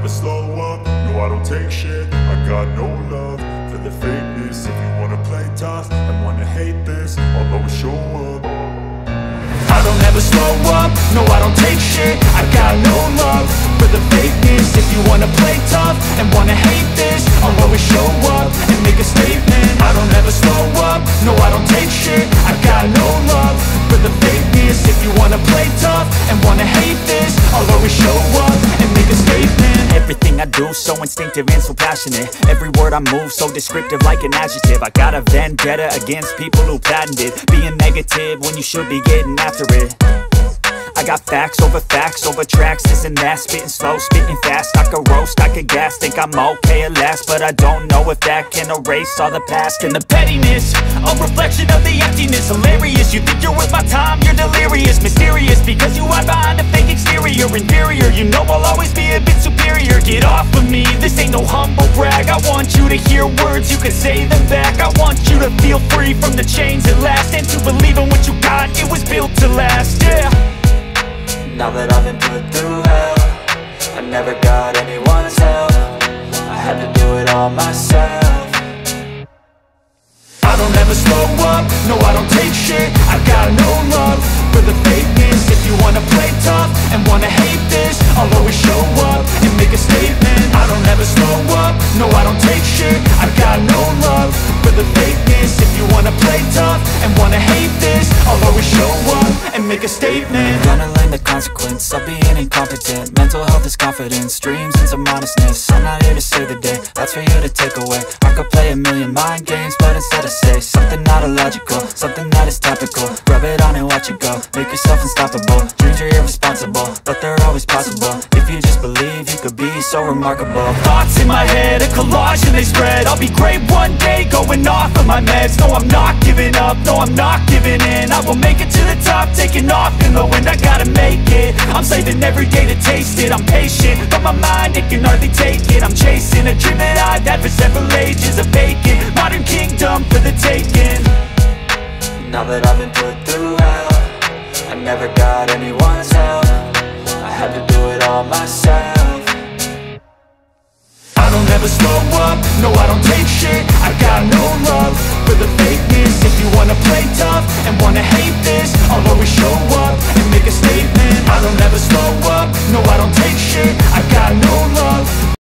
never slow up, no I don't take shit. I got no love for the fakeness. If you wanna play tough and wanna hate this, I'll always show up. I don't ever slow up, no I don't take shit. I got no love for the fakeness. If you wanna play tough and wanna hate this, I'll always show up and make a statement. I don't ever slow up, no I don't take shit. I got no love for the fakeness. If you wanna play tough and wanna hate this, I'll always show up and make a statement. Everything I do so instinctive and so passionate. Every word I move so descriptive like an adjective. I got a vendetta against people who patented being negative when you should be getting after it. I got facts over tracks, this and that. Spitting slow, spitting fast. I could roast, I could gas. Think I'm okay at last, but I don't know if that can erase all the past. And the pettiness, a reflection of the emptiness. Hilarious, you think you're worth my time, you're delirious. Mysterious, because you hide behind a fake exterior. Inferior, you know I'll always be a bit superior. Get off of me, this ain't no humble brag. I want you to hear words, you can say them back. I want you to feel free from the chains at last, and to believe in what you got, it was built to last, yeah. Now that I've been put through hell, I never got anyone's help. I had to do it all myself. I don't ever slow up, no I don't take shit. I got no love for the fakeness. If you wanna play tough and wanna hate this, I'll always show up and make a statement. I don't ever slow up, no I don't take shit. I got no love for the fakeness. If you wanna play tough and wanna hate this, I'll always show up and make a statement. Gonna learn the consequence of being incompetent. Mental health is confidence, dreams and some honestness. I'm not here to save the day, that's for you to take away. I could play a million mind games, but instead I say something not illogical, something that is topical. Rub it on and watch it go, make yourself unstoppable. Dreams are irresponsible, but they're always possible. If you just believe, you could be so remarkable. Thoughts in my head, a collage and they spread. I'll be great one day, going off of my meds. No, I'm not giving up, no, I'm not giving in. I will make it to the top, taking off in the wind. I gotta make it, I'm saving every day to taste it. I'm patient, but my mind, it can hardly take it. I'm chasing a dream that I've had for several ages. A vacant, modern kingdom for the taking. Now that I've been put through hell, I never got anyone's help. I had to do it all myself. I don't ever slow up, no I don't take shit.